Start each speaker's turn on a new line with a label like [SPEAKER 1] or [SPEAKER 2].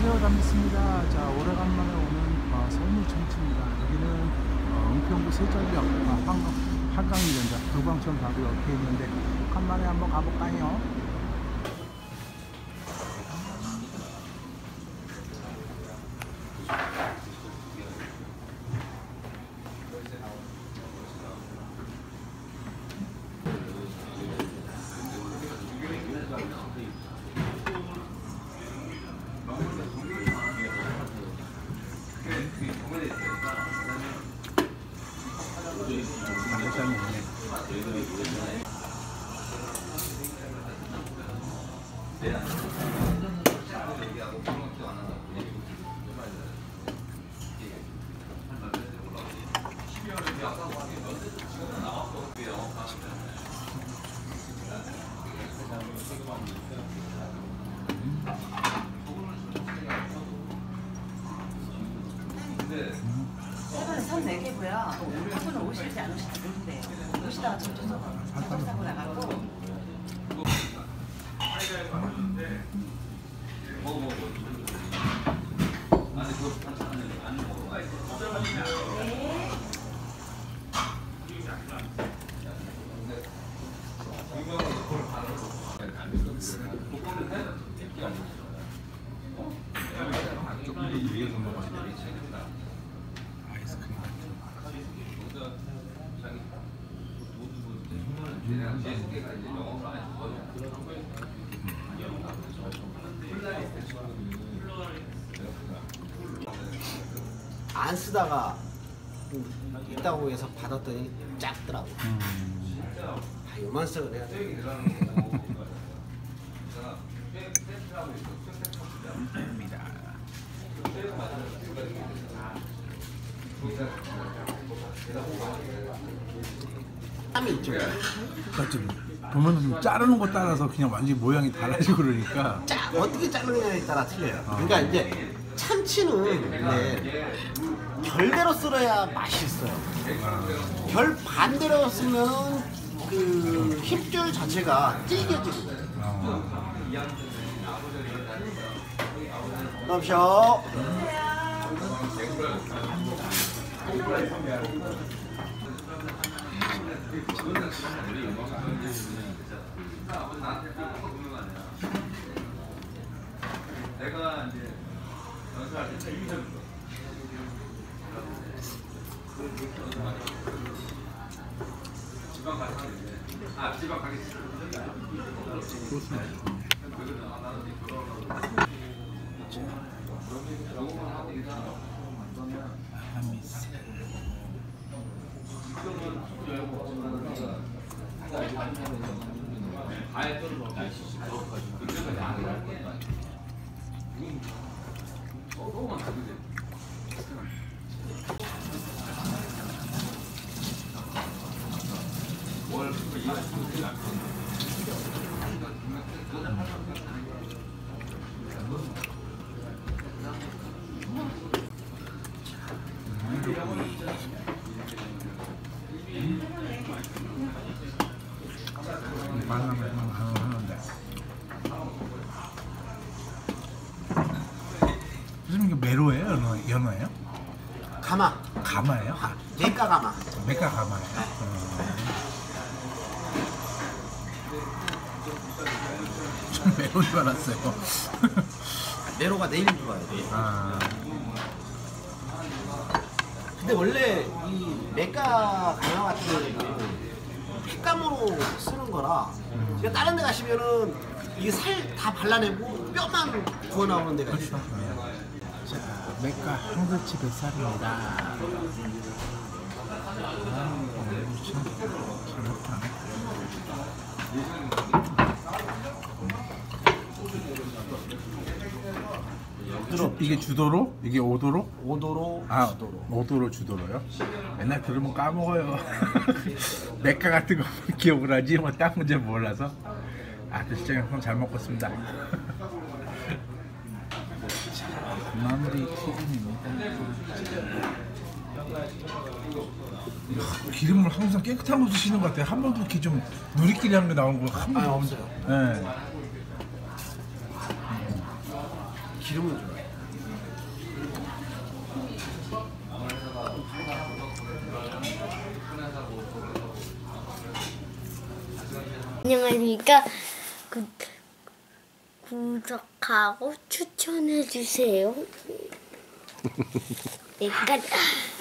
[SPEAKER 1] 안녕하세요, 담비스입니다. 자, 오래간만에 오는 서울 청치입니다. 여기는 은평구 세전역 한강이전자 불광천 바로 옆에 있는데 간만에 한번 가볼까요?
[SPEAKER 2] 세번에 선 4개고요. 한 분은 오실지 안 오실지 모른대요. 오시다가 저쪽에서 사고 나가고.
[SPEAKER 3] 안 쓰다가 있다고 해서 받았더니 작더라고. 요만큼은 해야 돼. 땀이 있죠.
[SPEAKER 1] 그러니까 좀 보면 좀 자르는 거 따라서 그냥 완전히 모양이 달라지고 그러니까
[SPEAKER 3] 어떻게 자르느냐에 따라 틀려요. 그러니까 이제 참치는 결대로 썰어야 맛이 있어요. 결 반대로 쓰면 그 힙줄 자체가 질겨지고 그래요. 넘셔.
[SPEAKER 4] 내가 이제 연습할 때 지방 가겠는데 지방 가겠습니다.
[SPEAKER 1] 요즘 이게 메로예요? 연어예요?
[SPEAKER 3] 가마.
[SPEAKER 1] 가마예요?
[SPEAKER 3] 메까 가마.
[SPEAKER 1] 메까 가마예요? 좀 메로인 줄 알았어요.
[SPEAKER 3] 메로가 내일 들어와야 돼. 근데 원래 이 메까 가마 같은 경우는 횟감으로 쓰는 거라 그러니까 다른 데 가시면은 이게 살 다 발라내고 뼈만 구워 나오는 데가 있어.
[SPEAKER 1] 자, 메까 한글치 뱃살입니다. 이게 주도로? 이게 오도로?
[SPEAKER 3] 오도로,
[SPEAKER 1] 주도로. 오도로 주도로요? 맨날 들으면 까먹어요. 메까 같은 거 기억을 하지 뭐 딱 문제 몰라서. 진짜 형 잘 먹었습니다. 마무리 튀김입니다. 기름을 항상 깨끗한 거 쓰시는 것 같아요. 한 번도 이렇게 좀 누리끼리 한 게 나온 거 한 번도
[SPEAKER 3] 없어요.
[SPEAKER 1] 네.
[SPEAKER 3] 기름은 좋아요.
[SPEAKER 5] 안녕하십니까. 구독하고 추천해주세요. 약간